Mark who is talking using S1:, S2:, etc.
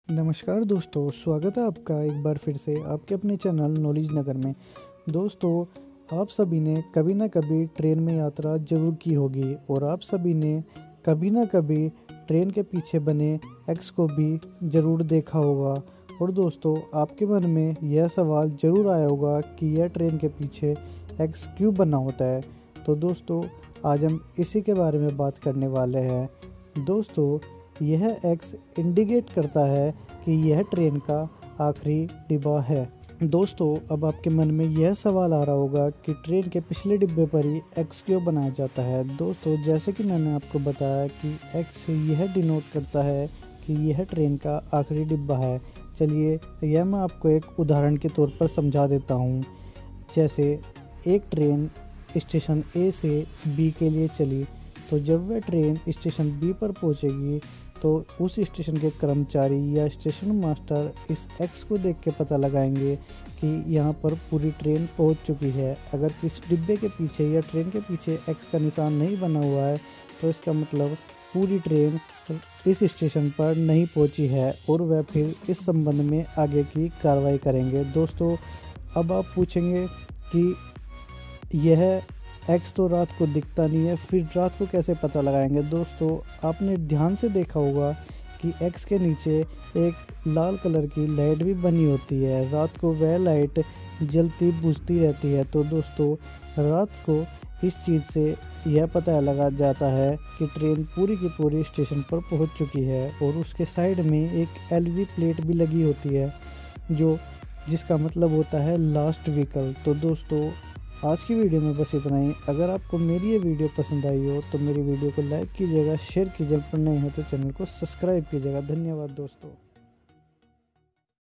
S1: नमस्कार दोस्तों, स्वागत है आपका एक बार फिर से आपके अपने चैनल नॉलेज नगर में। दोस्तों, आप सभी ने कभी ना कभी ट्रेन में यात्रा जरूर की होगी और आप सभी ने कभी ना कभी ट्रेन के पीछे बने एक्स को भी ज़रूर देखा होगा। और दोस्तों, आपके मन में यह सवाल ज़रूर आया होगा कि यह ट्रेन के पीछे एक्स क्यों बना होता है। तो दोस्तों, आज हम इसी के बारे में बात करने वाले हैं। दोस्तों, यह एक्स इंडिकेट करता है कि यह ट्रेन का आखिरी डिब्बा है। दोस्तों, अब आपके मन में यह सवाल आ रहा होगा कि ट्रेन के पिछले डिब्बे पर ही एक्स क्यों बनाया जाता है। दोस्तों, जैसे कि मैंने आपको बताया कि एक्स यह डिनोट करता है कि यह ट्रेन का आखिरी डिब्बा है। चलिए, यह मैं आपको एक उदाहरण के तौर पर समझा देता हूँ। जैसे एक ट्रेन स्टेशन ए से बी के लिए चली, तो जब वह ट्रेन स्टेशन बी पर पहुंचेगी तो उस स्टेशन के कर्मचारी या स्टेशन मास्टर इस एक्स को देख के पता लगाएंगे कि यहाँ पर पूरी ट्रेन पहुंच चुकी है। अगर किस डिब्बे के पीछे या ट्रेन के पीछे एक्स का निशान नहीं बना हुआ है तो इसका मतलब पूरी ट्रेन इस स्टेशन पर नहीं पहुंची है और वह फिर इस संबंध में आगे की कार्रवाई करेंगे। दोस्तों, अब आप पूछेंगे कि यह एक्स तो रात को दिखता नहीं है, फिर रात को कैसे पता लगाएंगे। दोस्तों, आपने ध्यान से देखा होगा कि एक्स के नीचे एक लाल कलर की लाइट भी बनी होती है। रात को वह लाइट जलती बुझती रहती है। तो दोस्तों, रात को इस चीज़ से यह पता लगा जाता है कि ट्रेन पूरी की पूरी स्टेशन पर पहुंच चुकी है। और उसके साइड में एक एलवी प्लेट भी लगी होती है जिसका मतलब होता है लास्ट व्हीकल। तो दोस्तों, आज की वीडियो में बस इतना ही। अगर आपको मेरी ये वीडियो पसंद आई हो तो मेरी वीडियो को लाइक कीजिएगा, शेयर कीजिएगा, पर नए हैं तो चैनल को सब्सक्राइब कीजिएगा। धन्यवाद दोस्तों।